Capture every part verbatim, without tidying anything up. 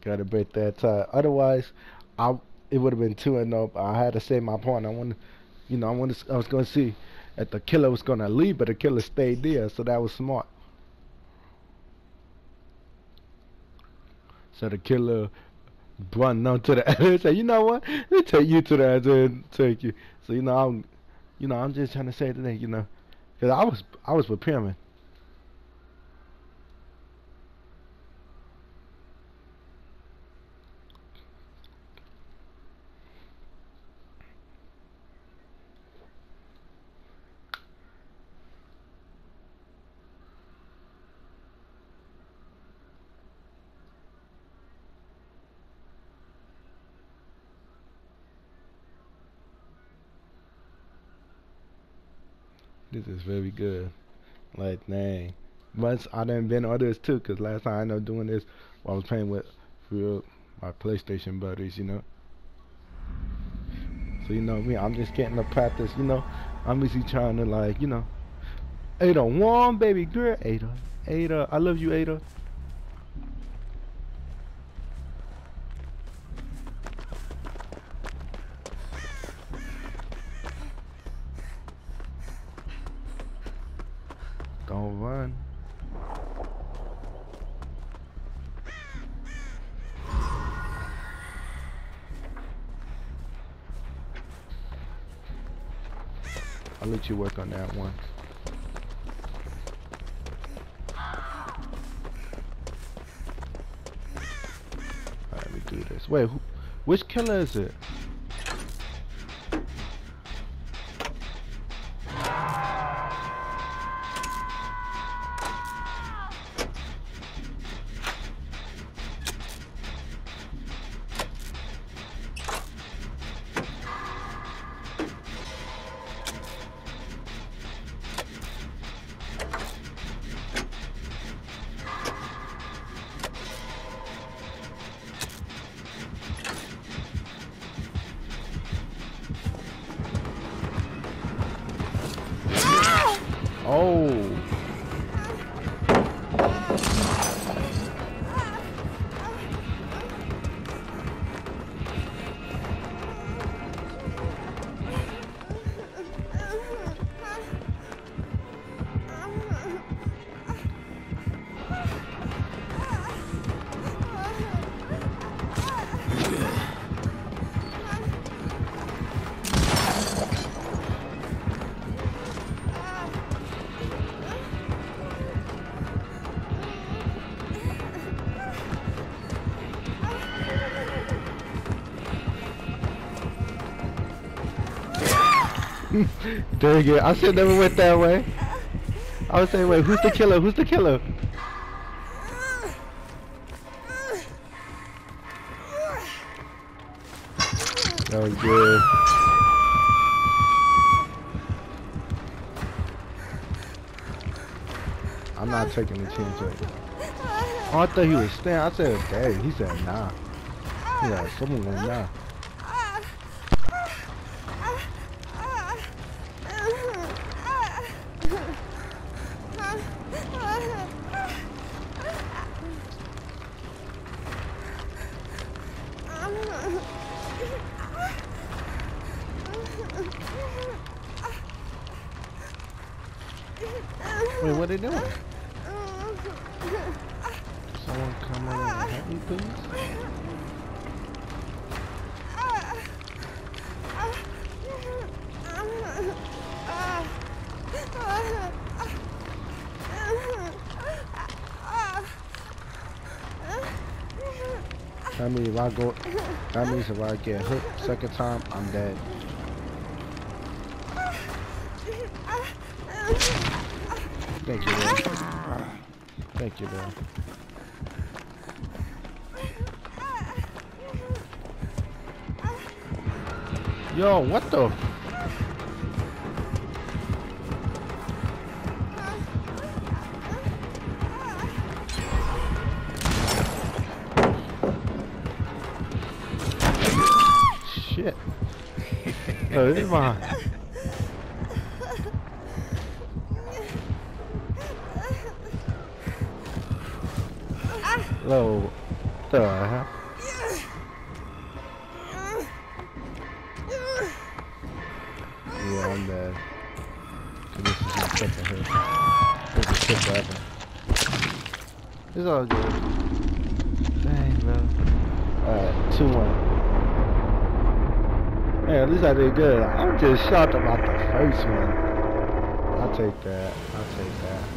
Gotta break that tie. Otherwise, I it would have been two and no. I had to save my point. I wanted, you know, I wanted. I was gonna see if the killer was gonna leave, but the killer stayed there, so that was smart. So the killer run down to the edge and say, you know what? They take you to the edge and take you. So you know, I'm, you know, I'm just trying to say today, you know, because I was, I was preparing. This is very good. Like, dang. Once I done been on this too, cause last time I ended up doing this while I was playing with real my PlayStation buddies, you know. So you know me, I'm just getting to practice, you know. I'm busy trying to like, you know. Ada, one baby girl, Ada, Ada, I love you, Ada. Don't run. I'll let you work on that one. Alright, let me do this. Wait, who, which killer is it? Oh. Dang it, I should never went that way. I was saying, wait, who's the killer? Who's the killer? That was good. I'm not taking the chance right now. Oh, I thought he was staying. I said, dang. He said, nah. He said, someone went nah. Wait, what are they doing? Someone come over and help me, please? That means if I go, that means if I get hooked second time, I'm dead. Thank you, man. Thank you, man. Yo, what the? Shit. Oh, this is mine. Hello. What the hell? Yeah, I'm dead. Cause this is my second hit. This is shit forever. It's all good. Dang, bro. Alright, two one. Hey, at least I did good. I'm just shocked about the first one. I'll take that. I'll take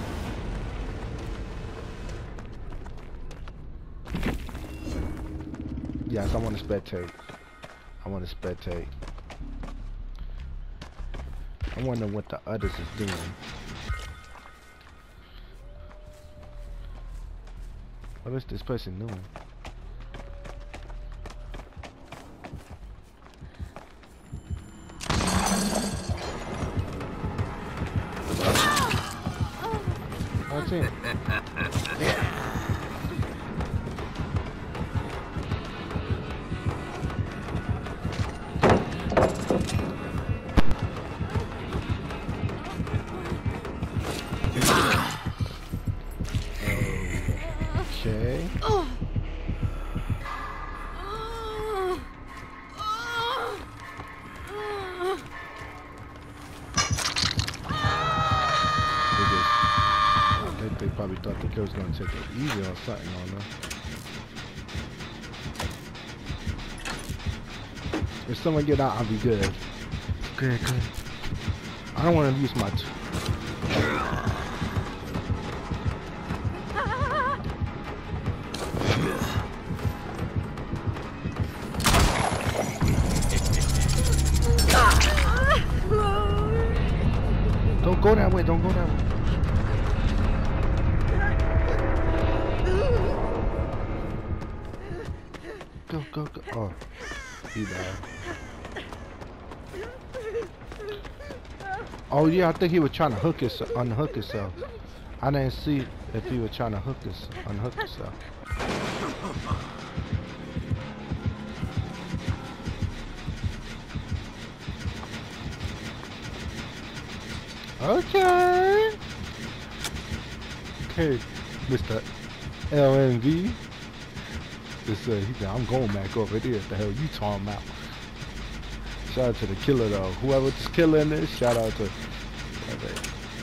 that. Yes, I want to spectate. I want to spectate. I wonder what the others is doing. What is this person doing? What's it? Okay. They probably thought the kid was gonna take it easy or something on them. If someone get out, I'll be good. Good, good. I don't want to use my. T don't go that way. Don't go that way. Go, go, go. Oh, he died. Oh yeah, I think he was trying to hook his, unhook himself. I didn't see if he was trying to hook his, unhook himself. Okay. Okay, Mister L M V. Just, uh, he said, I'm going back over there. What the hell you talking about? Shout out to the killer though. Whoever's killing this, shout out to. Okay.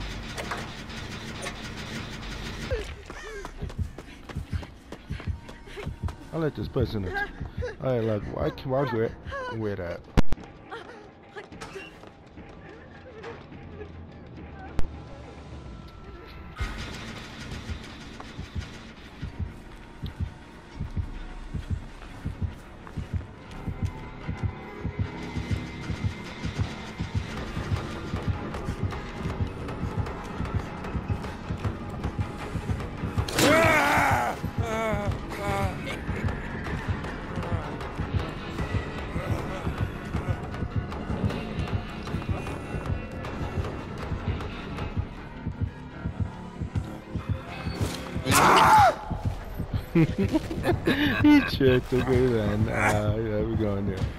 I let this person. I like why can I wear wear that? He tricked the good and uh, yeah, we're going there.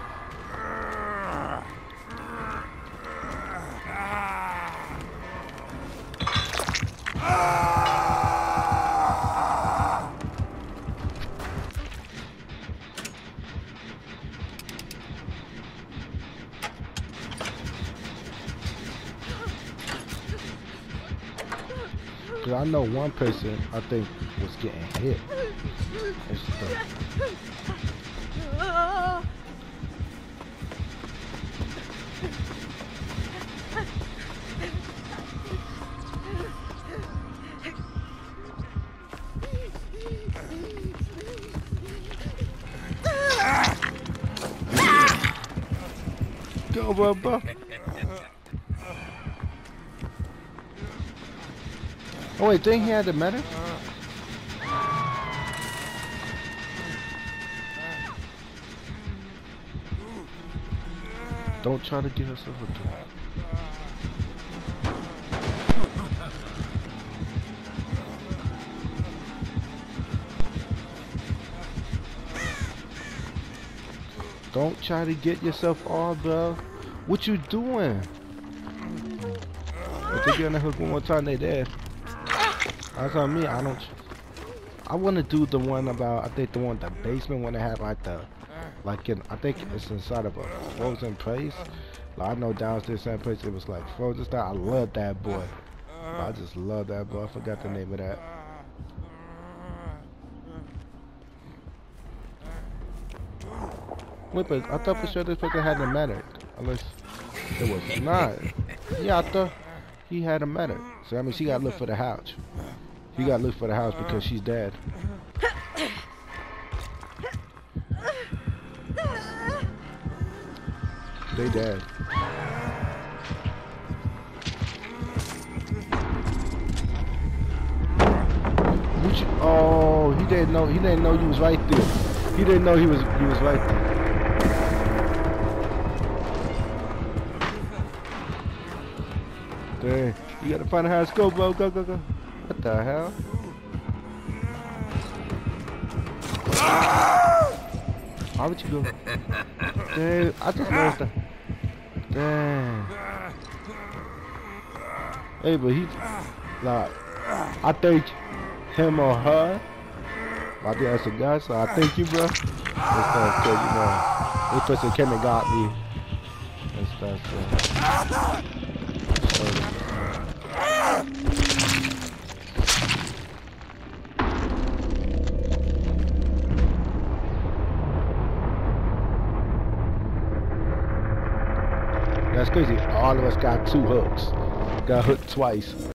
Cause I know one person I think was getting hit. It's the go, Bubba. Oh wait, didn't he have the medic? Don't try to get yourself a door. Don't try to get yourself all, bro. What you doing? If they get on the hook one more time, they dead. That's on me. I don't. I want to do the one about, I think the one, the basement one that had like the, like in, I think it's inside of a frozen place. Like, I know downstairs that place it was like frozen style. I love that boy. I just love that boy. I forgot the name of that. Wait, but I thought for sure this person had a medic. Unless it was not. Yeah, I thought he had a medic. So I mean, she got to look for the house. He got to look for the house because she's dead. They dead. Which, oh, he didn't know. He didn't know you was right there. He didn't know he was. He was right there. Dang, you gotta find a house. Go, bro. Go, go, go. What the hell? Why would you go? Dang, I just lost that. Dang. Hey, but he, like, I think him or her, I think that's a guy, so I thank you, bro. And stuff, cause, you know, this person came and got me. And stuff, so. That's crazy. All of us got two hooks. Got hooked twice.